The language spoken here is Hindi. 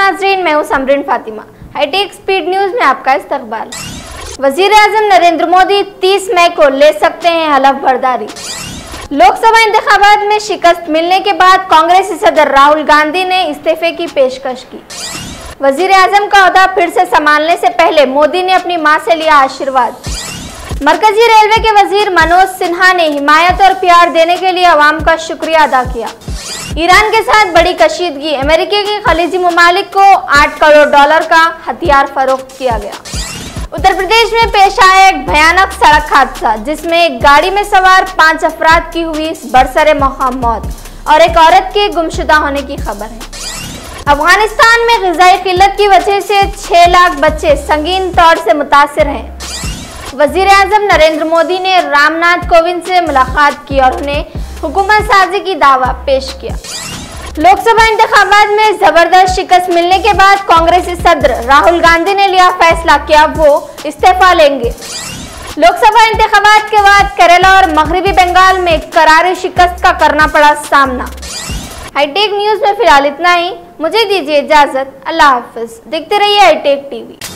नाजरीन, मैं हूं Samreen Fatima. Hi tech speed news में आपका इस्तकबाल। वजीर-ए-आज़म नरेंद्र मोदी 30 मई को ले सकते हैं हलफ बर्दारी। लोकसभा इंतखाबात में शिकस्त मिलने के बाद कांग्रेसी सदर राहुल गांधी ने इस्तीफे की पेशकश की। वजीर-ए-आज़म का ओहदा फिर से संभालने से पहले मोदी ने अपनी मां से लिया आशीर्वाद। मरकजी रेलवे के वजीर मनोज सिन्हा ने हिमायत और प्यार देने के लिए अवाम का शुक्रिया अदा किया। ईरान के साथ बड़ी कशीदगी, अमेरिका के खलीजी ममालिक को $8 करोड़ का हथियार फरोख्त किया गया। उत्तर प्रदेश में पेश आया एक भयानक सड़क हादसा, जिसमें एक गाड़ी में सवार 5 अफराद की हुई बरसरे मौत और एक औरत के गुमशुदा होने की खबर है। अफगानिस्तान में ग़िज़ाई किल्लत की वजह से 6 लाख बच्चे संगीन तौर से मुतासिर हैं। वज़ीर-ए-आज़म नरेंद्र मोदी ने रामनाथ कोविंद से मुलाकात की और उन्हें हुकूमत साजी की दावा पेश किया। लोकसभा इंतखाबात में जबरदस्त शिकस्त मिलने के बाद कांग्रेसी सदर राहुल गांधी ने लिया फैसला कि अब वो इस्तीफा लेंगे। लोकसभा इंतखाबात के बाद केरला और मगरबी बंगाल में करारी शिकस्त का करना पड़ा सामना। हाईटेक न्यूज में फिलहाल इतना ही। मुझे दीजिए इजाजत। अल्लाह हाफिज। देखते रहिए हाईटेक टीवी।